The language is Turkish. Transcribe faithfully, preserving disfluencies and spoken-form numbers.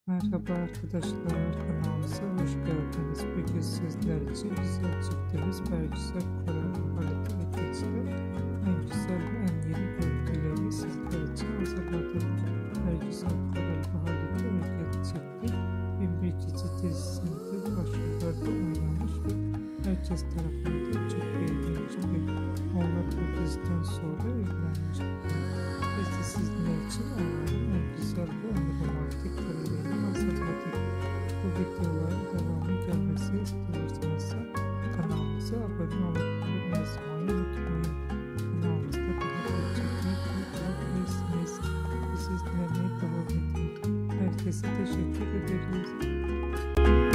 Merhaba arkadaşlar, kanalımıza hoş geldiniz. Bugün sizler için güzel çiftimiz Bergüzar Korel Halit Ergenc'le en güzel ve en yeni görüntülerini sizler için hazırladım. Bergüzar Korel Halit Ergenc çifti bin bir Gece dizisinde başrollerde oynamış ve herkes tarafından çok beğenilmiş ve onlar bu diziden sonra evlenmişler. Biz de sizler için onların en güzel ve en romantik karelerini hazırladık. Bu videoların devamı gelmesi istiyorsanız kanalımıza abone olup yazmayı unutmayın. Kanalımızda daha gerçekten bulabilirsiniz. Bizi izlemeye devam edin. Herkese teşekkür ederiz.